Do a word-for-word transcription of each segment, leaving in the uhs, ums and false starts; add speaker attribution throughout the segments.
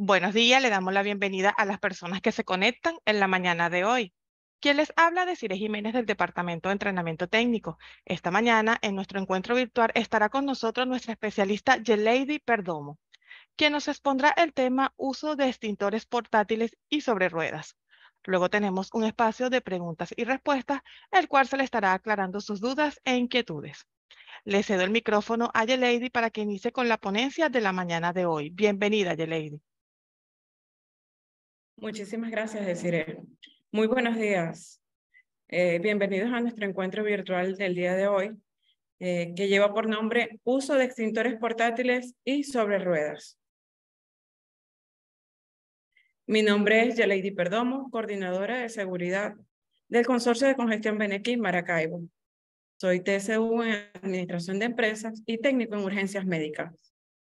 Speaker 1: Buenos días, le damos la bienvenida a las personas que se conectan en la mañana de hoy. Quien les habla, Desiree Jiménez del Departamento de Entrenamiento Técnico. Esta mañana, en nuestro encuentro virtual, estará con nosotros nuestra especialista Yelady Perdomo, quien nos expondrá el tema uso de extintores portátiles y sobre ruedas. Luego tenemos un espacio de preguntas y respuestas, el cual se le estará aclarando sus dudas e inquietudes. Le cedo el micrófono a Yelady para que inicie con la ponencia de la mañana de hoy. Bienvenida, Yelady.
Speaker 2: Muchísimas gracias, Desiree. Muy buenos días. Eh, bienvenidos a nuestro encuentro virtual del día de hoy, eh, que lleva por nombre Uso de extintores portátiles y sobre ruedas. Mi nombre es Yelady Perdomo, coordinadora de seguridad del Consorcio de Congestión Benequín Maracaibo. Soy T S U en Administración de Empresas y técnico en urgencias médicas.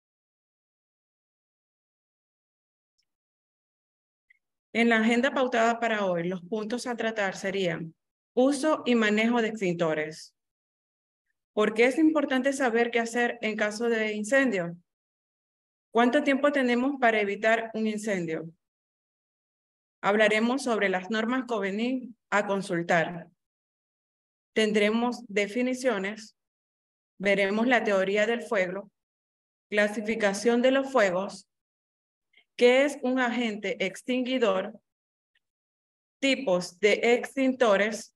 Speaker 2: En la agenda pautada para hoy, los puntos a tratar serían uso y manejo de extintores. ¿Por qué es importante saber qué hacer en caso de incendio? ¿Cuánto tiempo tenemos para evitar un incendio? Hablaremos sobre las normas COVENIN a consultar. Tendremos definiciones, veremos la teoría del fuego, clasificación de los fuegos, qué es un agente extinguidor, tipos de extintores,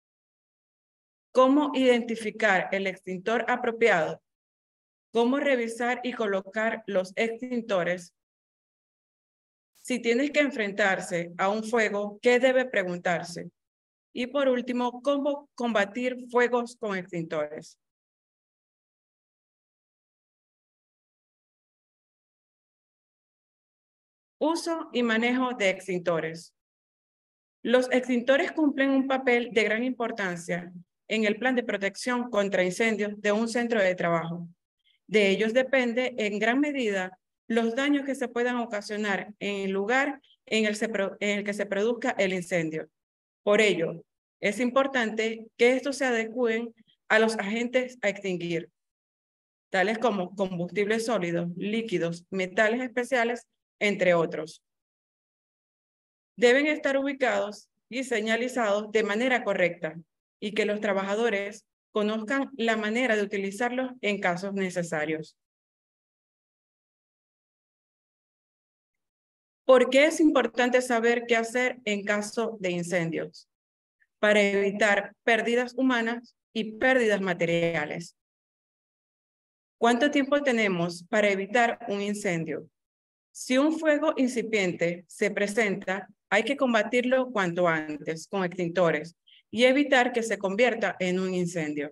Speaker 2: cómo identificar el extintor apropiado, cómo revisar y colocar los extintores. Si tienes que enfrentarse a un fuego, ¿qué debe preguntarse? Y por último, ¿cómo combatir fuegos con extintores? Uso y manejo de extintores. Los extintores cumplen un papel de gran importancia en el plan de protección contra incendios de un centro de trabajo. De ellos depende en gran medida los daños que se puedan ocasionar en el lugar en el, se, en el que se produzca el incendio. Por ello, es importante que estos se adecúen a los agentes a extinguir, tales como combustibles sólidos, líquidos, metales especiales, entre otros. Deben estar ubicados y señalizados de manera correcta y que los trabajadores conozcan la manera de utilizarlos en casos necesarios. ¿Por qué es importante saber qué hacer en caso de incendios? Para evitar pérdidas humanas y pérdidas materiales. ¿Cuánto tiempo tenemos para evitar un incendio? Si un fuego incipiente se presenta, hay que combatirlo cuanto antes con extintores y evitar que se convierta en un incendio.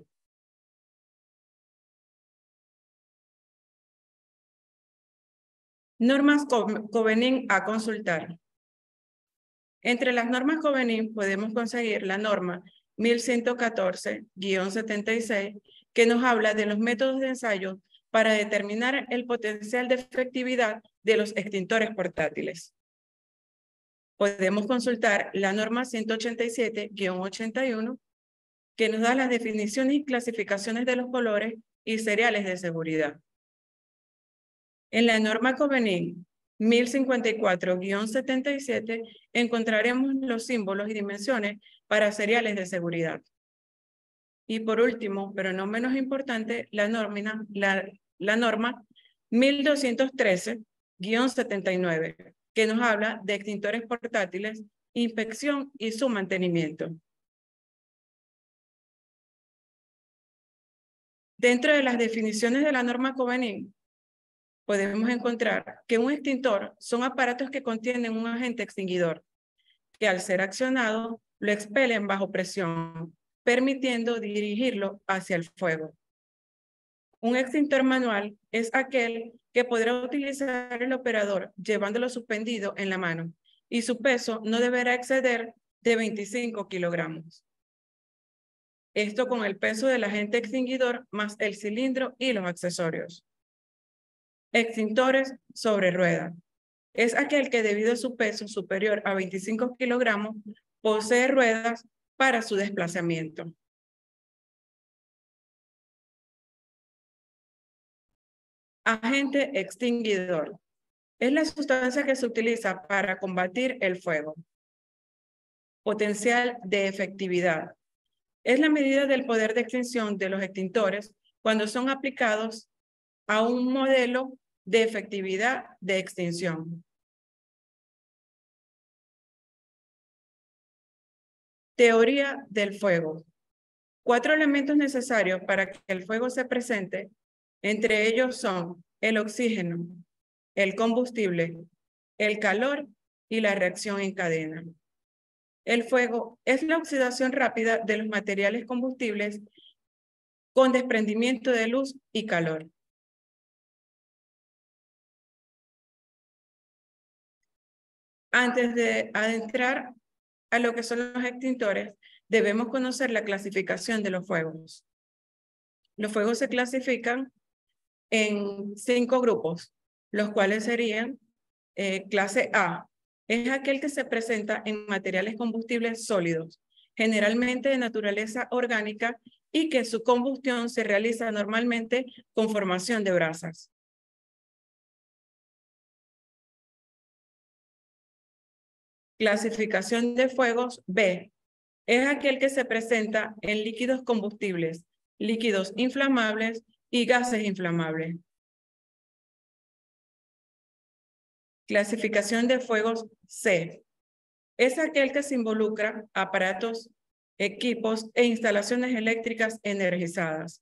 Speaker 2: Normas COVENIN a consultar. Entre las normas COVENIN podemos conseguir la norma mil ciento catorce guión setenta y seis, que nos habla de los métodos de ensayo para determinar el potencial de efectividad de los extintores portátiles. Podemos consultar la norma ciento ochenta y siete guión ochenta y uno, que nos da las definiciones y clasificaciones de los colores y seriales de seguridad. En la norma COVENIN mil cincuenta y cuatro guión setenta y siete encontraremos los símbolos y dimensiones para seriales de seguridad. Y por último, pero no menos importante, la, norma, la, la norma mil doscientos trece guión setenta y nueve, que nos habla de extintores portátiles, inspección y su mantenimiento. Dentro de las definiciones de la norma COVENIN, podemos encontrar que un extintor son aparatos que contienen un agente extinguidor, que al ser accionado lo expelen bajo presión, permitiendo dirigirlo hacia el fuego. Un extintor manual es aquel que podrá utilizar el operador llevándolo suspendido en la mano y su peso no deberá exceder de veinticinco kilogramos. Esto con el peso del agente extinguidor más el cilindro y los accesorios. Extintores sobre rueda. Es aquel que debido a su peso superior a veinticinco kilogramos posee ruedas para su desplazamiento. Agente extinguidor. Es la sustancia que se utiliza para combatir el fuego. Potencial de efectividad. Es la medida del poder de extinción de los extintores cuando son aplicados a un modelo de efectividad de extinción. Teoría del fuego. Cuatro elementos necesarios para que el fuego se presente, entre ellos son el oxígeno, el combustible, el calor y la reacción en cadena. El fuego es la oxidación rápida de los materiales combustibles con desprendimiento de luz y calor. Antes de adentrar a lo que son los extintores, debemos conocer la clasificación de los fuegos. Los fuegos se clasifican en cinco grupos, los cuales serían eh, clase A. Es aquel que se presenta en materiales combustibles sólidos, generalmente de naturaleza orgánica y que su combustión se realiza normalmente con formación de brasas. Clasificación de fuegos B. Es aquel que se presenta en líquidos combustibles, líquidos inflamables y gases inflamables. Clasificación de fuegos C. Es aquel que se involucra aparatos, equipos e instalaciones eléctricas energizadas.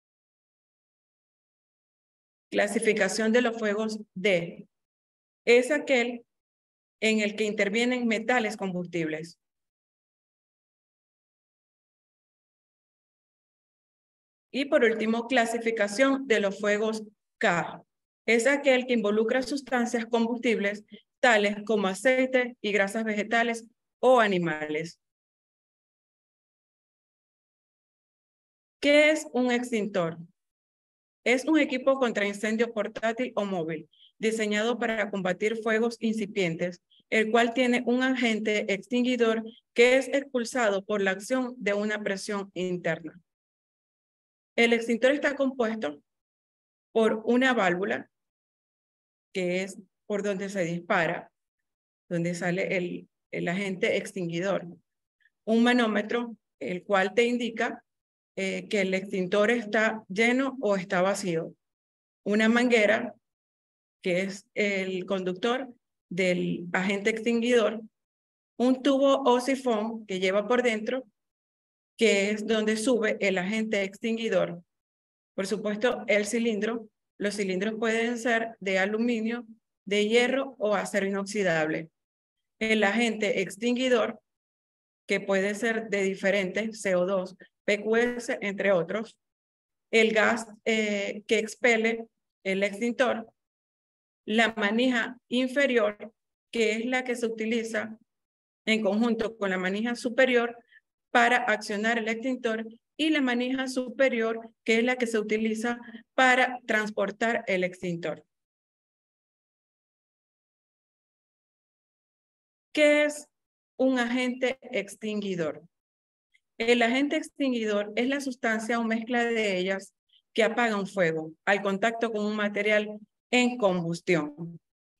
Speaker 2: Clasificación de los fuegos D. Es aquel en el que intervienen metales combustibles. Y por último, clasificación de los fuegos K. Es aquel que involucra sustancias combustibles tales como aceite y grasas vegetales o animales. ¿Qué es un extintor? Es un equipo contra incendio portátil o móvil, diseñado para combatir fuegos incipientes, el cual tiene un agente extinguidor que es expulsado por la acción de una presión interna. El extintor está compuesto por una válvula, que es por donde se dispara, donde sale el, el agente extinguidor. Un manómetro, el cual te indica eh, que el extintor está lleno o está vacío. Una manguera, que es el conductor del agente extinguidor. Un tubo o sifón que lleva por dentro, que es donde sube el agente extinguidor. Por supuesto, el cilindro. Los cilindros pueden ser de aluminio, de hierro o acero inoxidable. El agente extinguidor, que puede ser de diferentes, C O dos, P Q S, entre otros. El gas eh, que expele el extintor. La manija inferior, que es la que se utiliza en conjunto con la manija superior para accionar el extintor, y la manija superior, que es la que se utiliza para transportar el extintor. ¿Qué es un agente extinguidor? El agente extinguidor es la sustancia o mezcla de ellas que apaga un fuego al contacto con un material en combustión.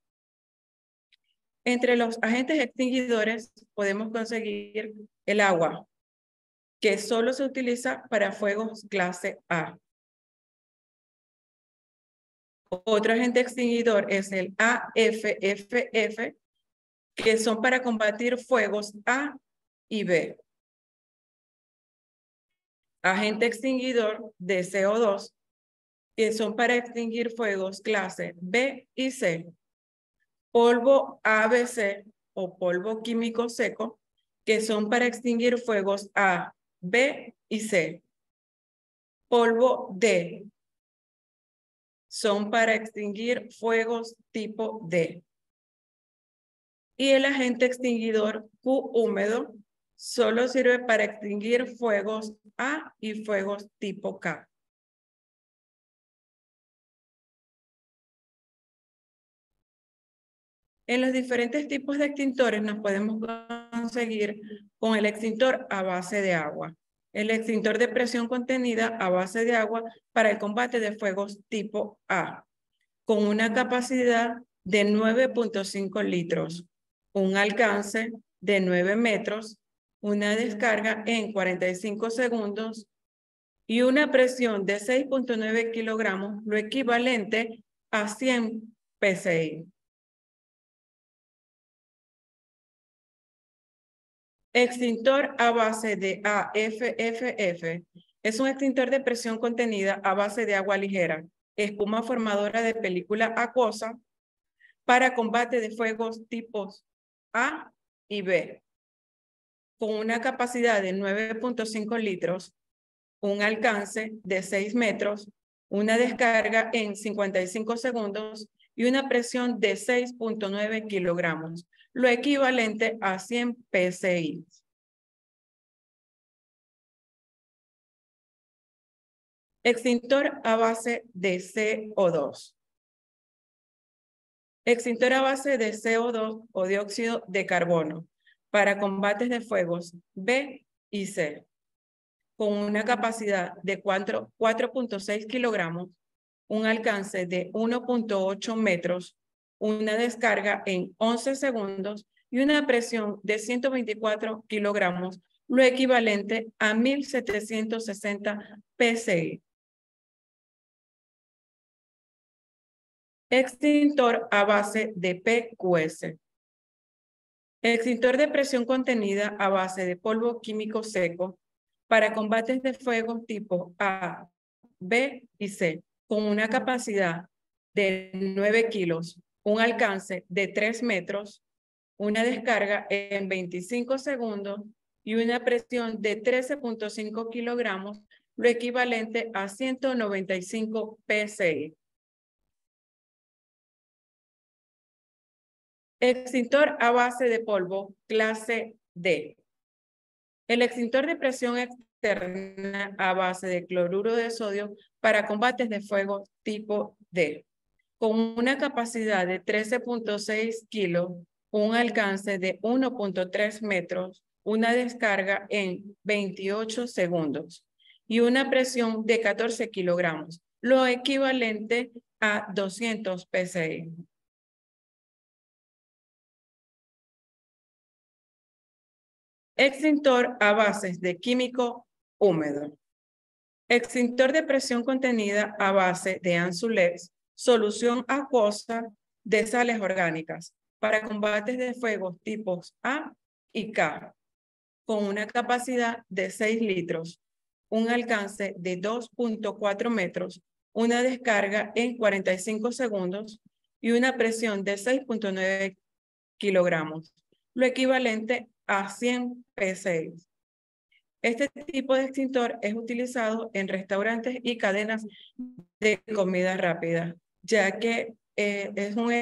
Speaker 2: Entre los agentes extinguidores podemos conseguir el agua, que solo se utiliza para fuegos clase A. Otro agente extinguidor es el A F F F, que son para combatir fuegos A y B. Agente extinguidor de C O dos, que son para extinguir fuegos clase B y C. Polvo A B C o polvo químico seco, que son para extinguir fuegos A, B y C. Polvo D, son para extinguir fuegos tipo D. Y el agente extinguidor Q húmedo solo sirve para extinguir fuegos A y fuegos tipo K. En los diferentes tipos de extintores nos podemos conseguir con el extintor a base de agua, el extintor de presión contenida a base de agua para el combate de fuegos tipo A, con una capacidad de nueve punto cinco litros, un alcance de nueve metros, una descarga en cuarenta y cinco segundos y una presión de seis punto nueve kilogramos, lo equivalente a cien P S I. Extintor a base de A F F F es un extintor de presión contenida a base de agua ligera, espuma formadora de película acuosa para combate de fuegos tipos A y B, con una capacidad de nueve punto cinco litros, un alcance de seis metros, una descarga en cincuenta y cinco segundos y una presión de seis punto nueve kilogramos, lo equivalente a cien P S I. Extintor a base de C O dos. Extintor a base de C O dos o dióxido de carbono para combates de fuegos B y C, con una capacidad de cuatro punto seis kilogramos, un alcance de uno punto ocho metros, una descarga en once segundos y una presión de ciento veinticuatro kilogramos, lo equivalente a mil setecientos sesenta P S I. Extintor a base de P Q S. Extintor de presión contenida a base de polvo químico seco para combates de fuego tipo A, B y C, con una capacidad de nueve kilos, un alcance de tres metros, una descarga en veinticinco segundos y una presión de trece punto cinco kilogramos, lo equivalente a ciento noventa y cinco P S I. Extintor a base de polvo, clase D. El extintor de presión externa a base de cloruro de sodio para combates de fuego tipo D, con una capacidad de trece punto seis kilos, un alcance de uno punto tres metros, una descarga en veintiocho segundos y una presión de catorce kilogramos, lo equivalente a doscientos P S I. Extintor a bases de químico húmedo. Extintor de presión contenida a base de Anzulex, solución acuosa de sales orgánicas para combates de fuegos tipos A y K, con una capacidad de seis litros, un alcance de dos punto cuatro metros, una descarga en cuarenta y cinco segundos y una presión de seis punto nueve kilogramos, lo equivalente a cien P S I. Este tipo de extintor es utilizado en restaurantes y cadenas de comida rápida, ya que eh, es un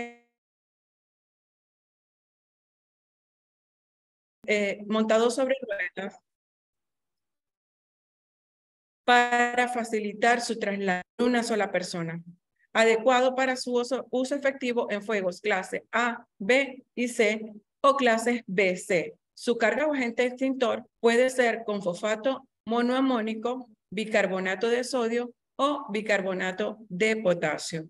Speaker 2: eh, montado sobre ruedas para facilitar su traslado de una sola persona, adecuado para su uso, uso efectivo en fuegos clase A, B y C o clases B C. Su carga o agente extintor puede ser con fosfato monoamónico, bicarbonato de sodio o bicarbonato de potasio.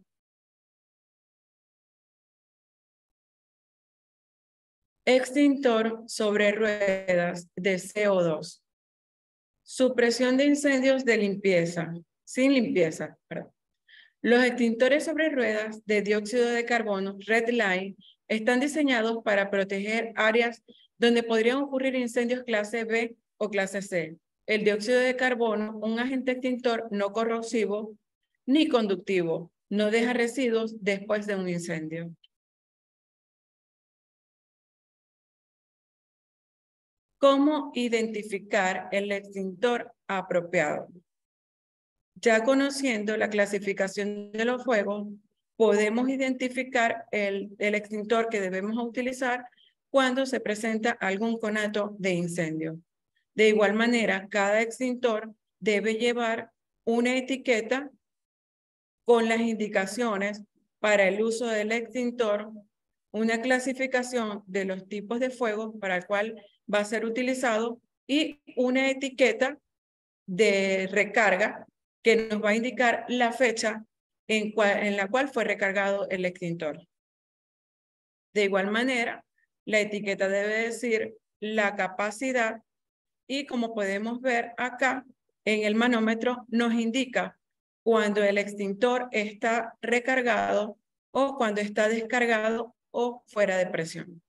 Speaker 2: Extintor sobre ruedas de C O dos. Supresión de incendios de limpieza, sin limpieza, perdón. Los extintores sobre ruedas de dióxido de carbono, Red Line, están diseñados para proteger áreas donde podrían ocurrir incendios clase B o clase C. El dióxido de carbono, un agente extintor no corrosivo ni conductivo, no deja residuos después de un incendio. ¿Cómo identificar el extintor apropiado? Ya conociendo la clasificación de los fuegos, podemos identificar el, el extintor que debemos utilizar cuando se presenta algún conato de incendio. De igual manera, cada extintor debe llevar una etiqueta con las indicaciones para el uso del extintor, una clasificación de los tipos de fuego para el cual va a ser utilizado y una etiqueta de recarga que nos va a indicar la fecha en, cual, en la cual fue recargado el extintor. De igual manera, la etiqueta debe decir la capacidad y como podemos ver acá en el manómetro nos indica cuando el extintor está recargado o cuando está descargado o fuera de presión.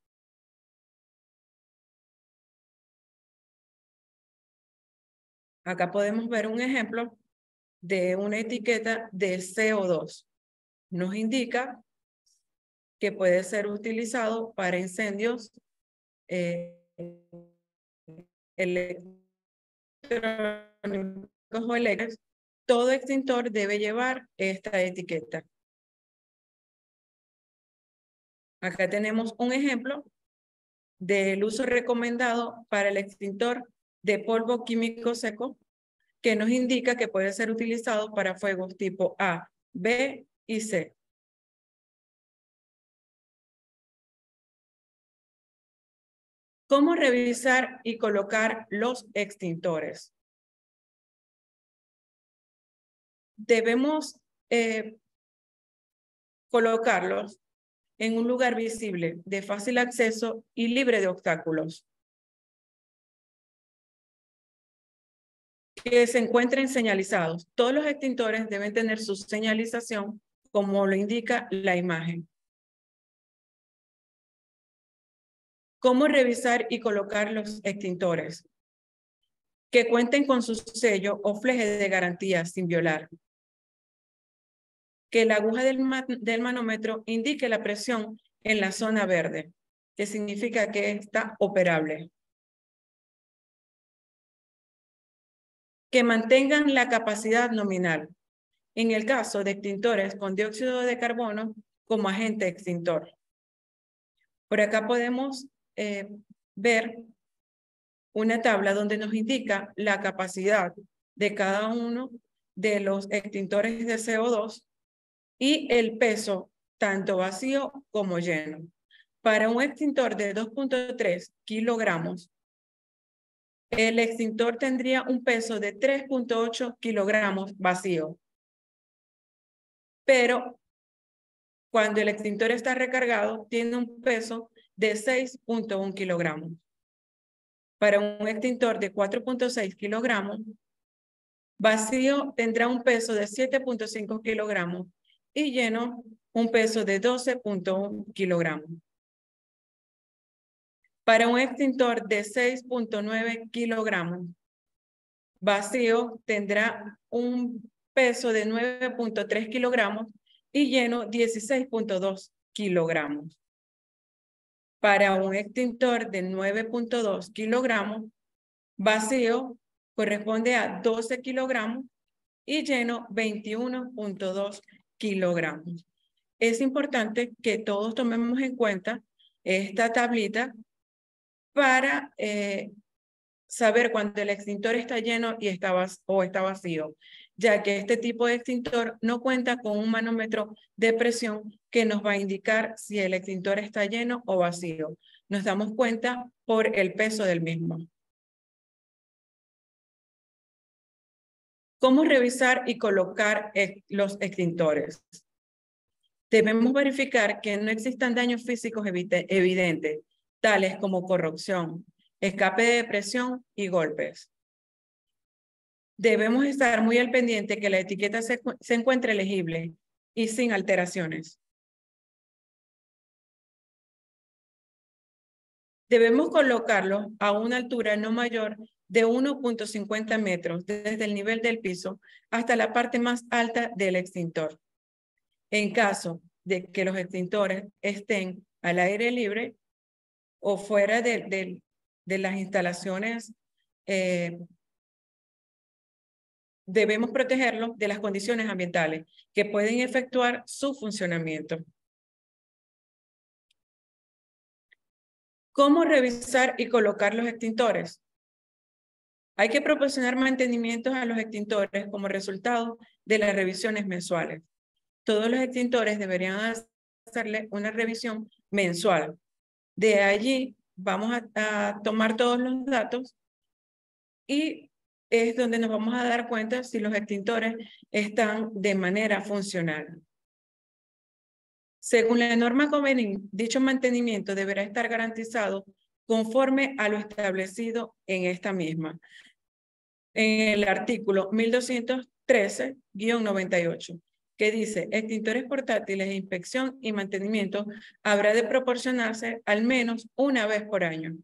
Speaker 2: Acá podemos ver un ejemplo de una etiqueta de C O dos. Nos indica que puede ser utilizado para incendios eh, electrónicos o eléctricos. Todo extintor debe llevar esta etiqueta. Acá tenemos un ejemplo del uso recomendado para el extintor de polvo químico seco que nos indica que puede ser utilizado para fuegos tipo A, B y C. ¿Cómo revisar y colocar los extintores? Debemos eh, colocarlos en un lugar visible, de fácil acceso y libre de obstáculos. Que se encuentren señalizados. Todos los extintores deben tener su señalización como lo indica la imagen. ¿Cómo revisar y colocar los extintores? Que cuenten con su sello o fleje de garantía sin violar. Que la aguja del, man del manómetro indique la presión en la zona verde, que significa que está operable. Que mantengan la capacidad nominal. En el caso de extintores con dióxido de carbono como agente extintor. Por acá podemos eh, ver una tabla donde nos indica la capacidad de cada uno de los extintores de C O dos y el peso tanto vacío como lleno. Para un extintor de dos punto tres kilogramos, el extintor tendría un peso de tres punto ocho kilogramos vacío. Pero cuando el extintor está recargado, tiene un peso de seis punto uno kilogramos. Para un extintor de cuatro punto seis kilogramos, vacío tendrá un peso de siete punto cinco kilogramos y lleno un peso de doce punto uno kilogramos. Para un extintor de seis punto nueve kilogramos, vacío tendrá un peso de nueve punto tres kilogramos y lleno dieciséis punto dos kilogramos. Para un extintor de nueve punto dos kilogramos, vacío corresponde a doce kilogramos y lleno veintiuno punto dos kilogramos. Es importante que todos tomemos en cuenta esta tablita para eh, saber cuando el extintor está lleno y está o está vacío, ya que este tipo de extintor no cuenta con un manómetro de presión que nos va a indicar si el extintor está lleno o vacío. Nos damos cuenta por el peso del mismo. ¿Cómo revisar y colocar los extintores? Debemos verificar que no existan daños físicos evidentes, tales como corrosión, escape de presión y golpes. Debemos estar muy al pendiente que la etiqueta se, se encuentre legible y sin alteraciones. Debemos colocarlo a una altura no mayor de uno punto cincuenta metros desde el nivel del piso hasta la parte más alta del extintor. En caso de que los extintores estén al aire libre o fuera de, de, de las instalaciones, eh, debemos protegerlos de las condiciones ambientales que pueden efectuar su funcionamiento. ¿Cómo revisar y colocar los extintores? Hay que proporcionar mantenimientos a los extintores como resultado de las revisiones mensuales. Todos los extintores deberían hacerle una revisión mensual. De allí vamos a, a tomar todos los datos y es donde nos vamos a dar cuenta si los extintores están de manera funcional. Según la norma Covenin, dicho mantenimiento deberá estar garantizado conforme a lo establecido en esta misma, en el artículo mil doscientos trece guión noventa y ocho, que dice, extintores portátiles de inspección y mantenimiento habrá de proporcionarse al menos una vez por año.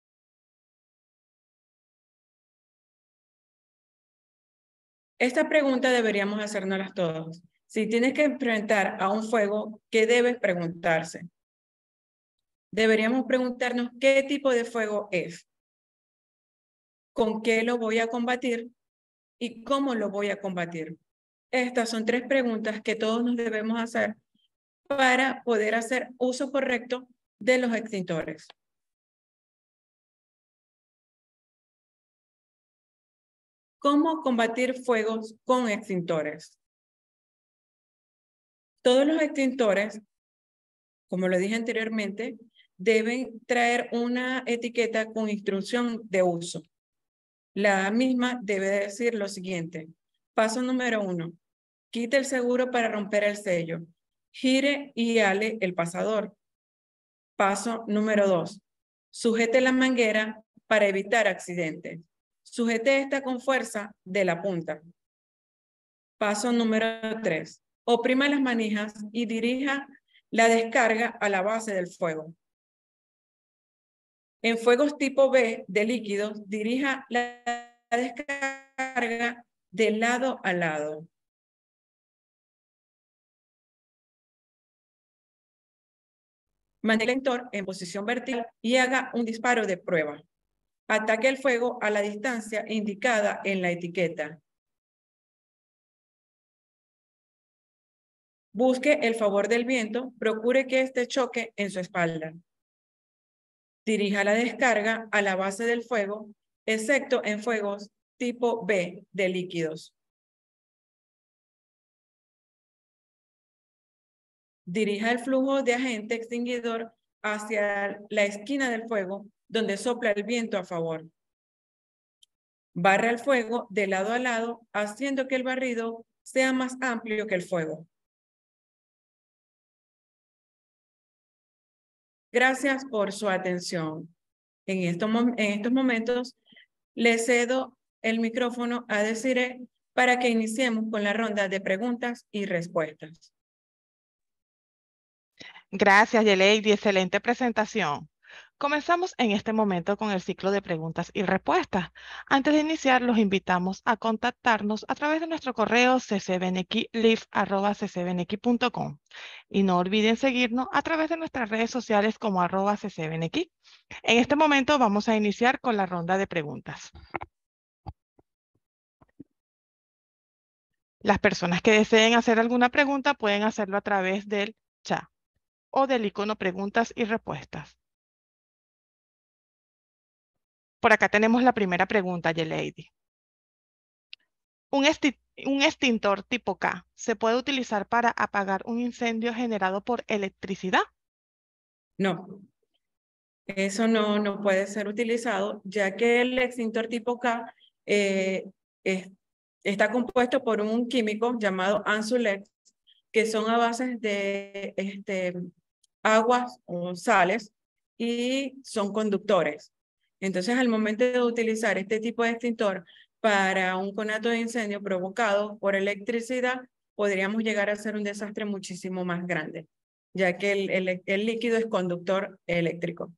Speaker 2: Esta pregunta deberíamos hacérnoslas todos. Si tienes que enfrentar a un fuego, ¿qué debes preguntarse? Deberíamos preguntarnos qué tipo de fuego es, con qué lo voy a combatir y cómo lo voy a combatir. Estas son tres preguntas que todos nos debemos hacer para poder hacer uso correcto de los extintores. ¿Cómo combatir fuegos con extintores? Todos los extintores, como lo dije anteriormente, deben traer una etiqueta con instrucción de uso. La misma debe decir lo siguiente. Paso número uno. Quite el seguro para romper el sello. Gire y ale el pasador. Paso número dos. Sujete la manguera para evitar accidentes. Sujete esta con fuerza de la punta. Paso número tres. Oprima las manijas y dirija la descarga a la base del fuego. En fuegos tipo B de líquidos, dirija la descarga de lado a lado. Mantenga el extintor en posición vertical y haga un disparo de prueba. Ataque el fuego a la distancia indicada en la etiqueta. Busque el favor del viento, procure que éste choque en su espalda. Dirija la descarga a la base del fuego, excepto en fuegos tipo B de líquidos. Dirija el flujo de agente extinguidor hacia la esquina del fuego, donde sopla el viento a favor. Barra el fuego de lado a lado, haciendo que el barrido sea más amplio que el fuego. Gracias por su atención. En estos, en estos momentos, le cedo el micrófono a Desiree para que iniciemos con la ronda de preguntas y respuestas.
Speaker 1: Gracias, Yeleidi. Excelente presentación. Comenzamos en este momento con el ciclo de preguntas y respuestas. Antes de iniciar, los invitamos a contactarnos a través de nuestro correo c c b n q live arroba c c b n q punto com y no olviden seguirnos a través de nuestras redes sociales como arroba c c b n q. En este momento vamos a iniciar con la ronda de preguntas. Las personas que deseen hacer alguna pregunta pueden hacerlo a través del chat o del icono preguntas y respuestas. Por acá tenemos la primera pregunta, Yeleidi. ¿Un, ¿Un extintor tipo K se puede utilizar para apagar un incendio generado por electricidad?
Speaker 2: No, eso no, no puede ser utilizado, ya que el extintor tipo K eh, es, está compuesto por un químico llamado Ansulex, que son a base de este, aguas o sales y son conductores. Entonces, al momento de utilizar este tipo de extintor para un conato de incendio provocado por electricidad, podríamos llegar a ser un desastre muchísimo más grande, ya que el, el, el líquido es conductor eléctrico.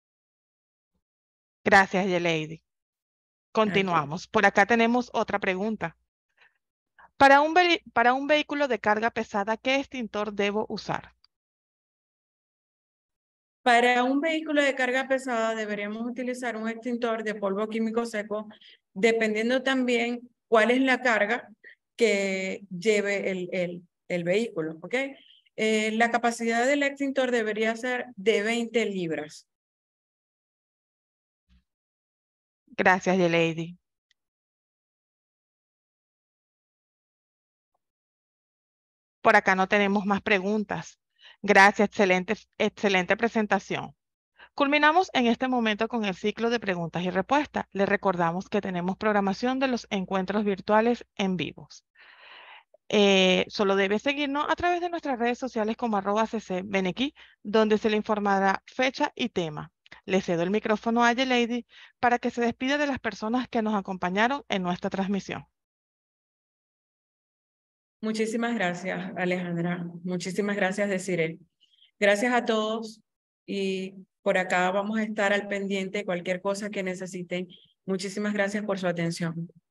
Speaker 1: Gracias, Yeleidi. Continuamos. Okay. Por acá tenemos otra pregunta. Para un, para un vehículo de carga pesada, ¿qué extintor debo usar?
Speaker 2: Para un vehículo de carga pesada deberíamos utilizar un extintor de polvo químico seco, dependiendo también cuál es la carga que lleve el, el, el vehículo, ¿ok? Eh, la capacidad del extintor debería ser de veinte libras.
Speaker 1: Gracias, Yeleidi. Por acá no tenemos más preguntas. Gracias, excelente, excelente presentación. Culminamos en este momento con el ciclo de preguntas y respuestas. Les recordamos que tenemos programación de los encuentros virtuales en vivos. Eh, solo debe seguirnos a través de nuestras redes sociales como arroba ccbenequi, donde se le informará fecha y tema. Le cedo el micrófono a Yelady para que se despida de las personas que nos acompañaron en nuestra transmisión.
Speaker 2: Muchísimas gracias, Alejandra. Muchísimas gracias, Desiree. Gracias a todos y por acá vamos a estar al pendiente de cualquier cosa que necesiten. Muchísimas gracias por su atención.